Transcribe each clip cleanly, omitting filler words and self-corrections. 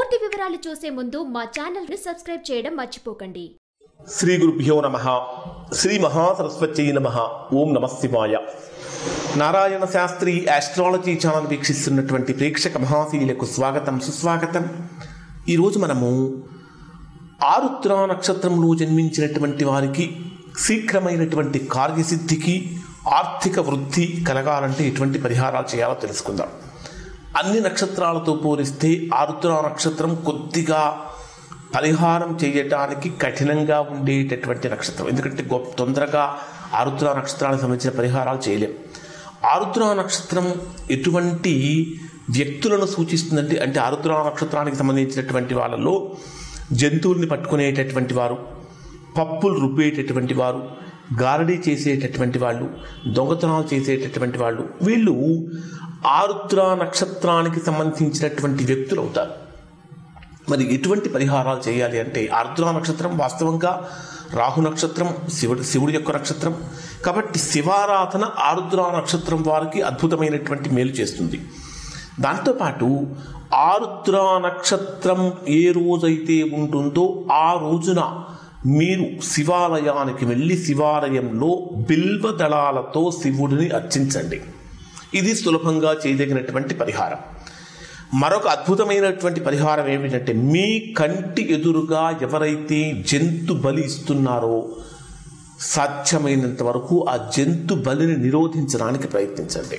పూర్తి వివరాలు చూసే ముందు మా ఛానల్ ని సబ్స్క్రైబ్ చేయడం మర్చిపోకండి. శ్రీ గురుభ్యో నమః. శ్రీ మహాసరస్వత్యై నమః. ఓం నమః శివాయ. నారాయణ శాస్త్రి ఆస్ట్రాలజీ ఛానల్ వీక్షిస్తున్నటువంటి ప్రేక్షక మహాశీలకు స్వాగతం, సుస్వాగతం. ఈరోజు మనము ఆరుద్ర నక్షత్రంలో జన్మించినటువంటి వారికి శీఘ్రమైనటువంటి కార్యసిద్ధికి, ఆర్థిక వృద్ధి కలగాలంటే ఎటువంటి పరిహారాలు చేయాలో తెలుసుకుందాం. అన్ని నక్షత్రాలతో పోలిస్తే ఆరుద్ర నక్షత్రం కొద్దిగా పరిహారం చేయటానికి కఠినంగా ఉండేటటువంటి నక్షత్రం. ఎందుకంటే తొందరగా ఆరుద్ర నక్షత్రానికి సంబంధించిన పరిహారాలు చేయలేం. ఆరుద్ర నక్షత్రం ఎటువంటి వ్యక్తులను సూచిస్తుందంటే, అంటే ఆరుద్ర నక్షత్రానికి సంబంధించినటువంటి వాళ్ళలో జంతువుల్ని పట్టుకునేటటువంటి వారు, పప్పులు రుబ్బేటటువంటి వారు, గారడీ చేసేటటువంటి వాళ్ళు, దొంగతనాలు చేసేటటువంటి వాళ్ళు, వీళ్ళు ఆరుద్ర నక్షత్రానికి సంబంధించినటువంటి వ్యక్తులు అవుతారు. మరి ఎటువంటి పరిహారాలు చేయాలి అంటే, ఆరుద్ర నక్షత్రం వాస్తవంగా రాహు నక్షత్రం, శివుడి యొక్క నక్షత్రం కాబట్టి శివారాధన ఆరుద్ర నక్షత్రం వారికి అద్భుతమైనటువంటి మేలు చేస్తుంది. దాంతోపాటు ఆరుద్ర నక్షత్రం ఏ రోజైతే ఉంటుందో ఆ రోజున మీరు శివాలయానికి వెళ్ళి శివాలయంలో బిల్వ దళాలతో శివుడిని అర్చించండి. ఇది సులభంగా చేయదగినటువంటి పరిహారం. మరొక అద్భుతమైనటువంటి పరిహారం ఏమిటంటే, మీ కంటి ఎదురుగా ఎవరైతే జంతు బలి ఇస్తున్నారో సాధ్యమైనంత వరకు ఆ జంతు బలిని నిరోధించడానికి ప్రయత్నించండి.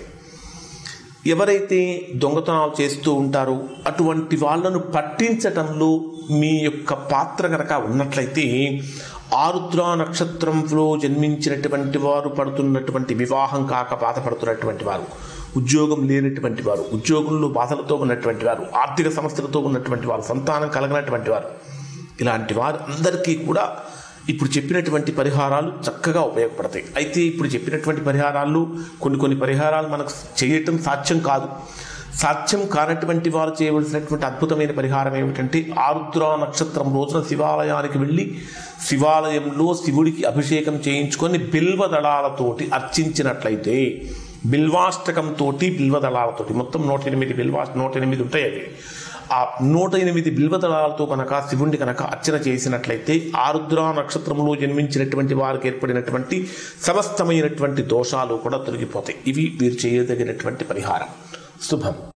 ఎవరైతే దొంగతనాలు చేస్తూ ఉంటారో అటువంటి వాళ్ళను పట్టించటంలో మీ యొక్క పాత్ర కనుక ఉన్నట్లయితే, ఆరుద్ర నక్షత్రంలో జన్మించినటువంటి వారు పడుతున్నటువంటి, వివాహం కాక బాధపడుతున్నటువంటి వారు, ఉద్యోగం లేనటువంటి వారు, ఉద్యోగంలో బాధలతో ఉన్నటువంటి వారు, ఆర్థిక సమస్యలతో ఉన్నటువంటి వారు, సంతానం కలగనటువంటి వారు, ఇలాంటి వారు అందరికీ కూడా ఇప్పుడు చెప్పినటువంటి పరిహారాలు చక్కగా ఉపయోగపడతాయి. అయితే ఇప్పుడు చెప్పినటువంటి పరిహారాల్లో కొన్ని పరిహారాలు మనకు చేయటం సాధ్యం కాదు. సాధ్యం కానటువంటి వారు చేయవలసినటువంటి అద్భుతమైన పరిహారం ఏమిటంటే, ఆరుద్ర నక్షత్రం రోజున శివాలయానికి వెళ్ళి శివాలయంలో శివుడికి అభిషేకం చేయించుకొని బిల్వ దళాలతోటి అర్చించినట్లయితే, బిల్వాష్టకంతో, బిల్వదళాలతోటి మొత్తం 108 ఉంటాయి. అవి ఆ 108 బిల్వదళాలతో కనుక శివుణ్ణి కనుక అర్చన చేసినట్లయితే ఆరుద్ర నక్షత్రంలో జన్మించినటువంటి వారికి ఏర్పడినటువంటి సమస్తమైనటువంటి దోషాలు కూడా తొలగిపోతాయి. ఇవి వీరు చేయదగినటువంటి పరిహారం. శుభం.